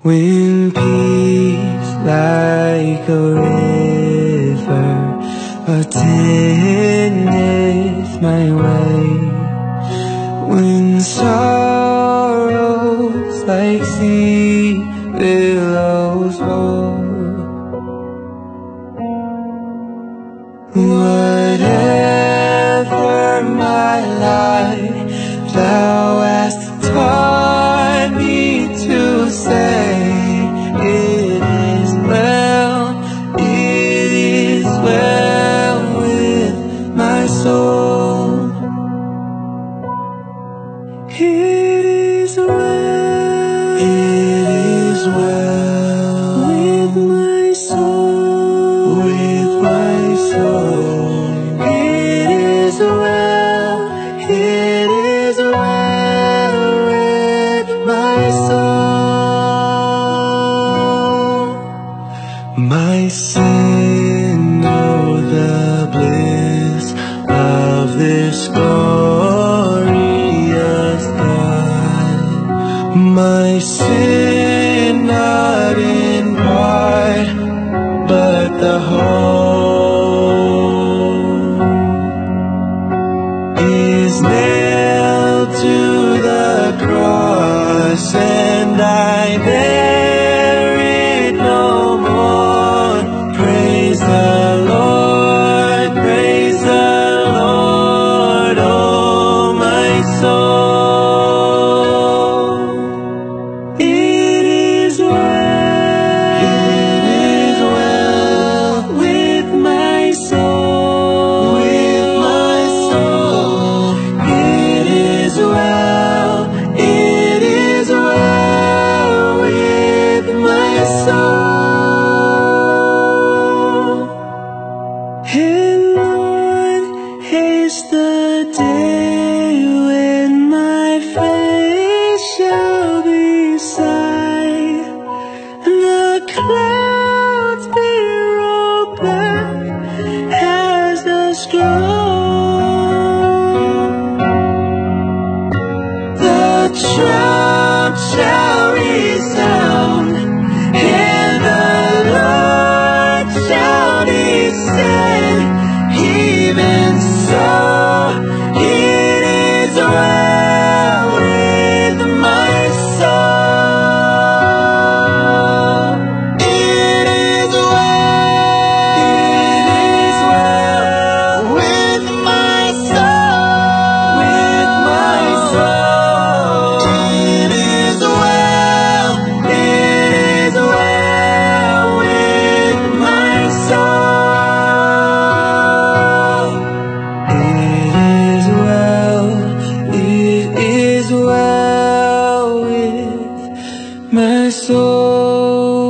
When peace like a river attendeth my way, when sorrows like sea billows roll, whatever my life thou hast taught me to say, it is well with my soul. It is well with my soul, with my soul. It is well with my soul. My sin, know the bliss of this glorious God. My sin, not in part, but the whole, is nailed to the cross, and I bear it no more. Praise the Lord, oh my soul. It is well with my soul, with my soul. It is well with my soul. And Lord, haste the day when my face shall be sight, the clouds be rolled back as a scroll, the trump shall resound, and the Lord shall descend. Even so, it is well with my soul. It is well with my soul, with my soul. It is well with my soul. It is well with my soul.